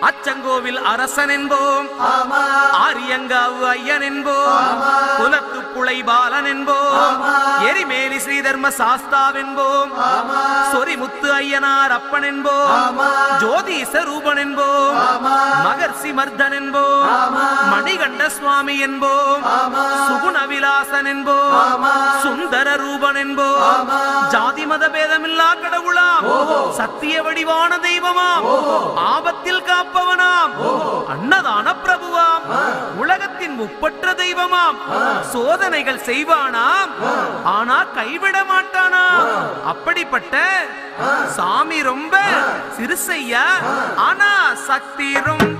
அச்சங்கோவில் அரசன் என்போம், ஆரியங்காவு ஐயன் என்போம், குலத்து புலை பாலன் என்போம், எரிமேலி ஸ்ரீதர்ம சாஸ்தாவென்போம், சொரிமுத்து ஐயனார் அப்பன் என்போம், ஜோதிச ரூபன் என்போம், மகர்ஷி மர்தன் என்போம், மணிகண்ட சுவாமி என்போம், சுகுணவிலாசன் என்போம், சுந்தர ரூபன் என்போம், ஜாதி மத பேதமில்லா கடவுளாம், சத்திய வடிவான தெய்வமாம், ஆபத்தில் காப்பவனாம், அன்னதான பிரபுவாம், உலகத்தின் முப்பற்ற தெய்வமாம், சோதனைகள் செய்வானாம், ஆனா கைவிட மாட்டானாம். அப்படிப்பட்ட சாமி ரொம்ப சிறுசையா, ஆனா சக்தி ரொம்ப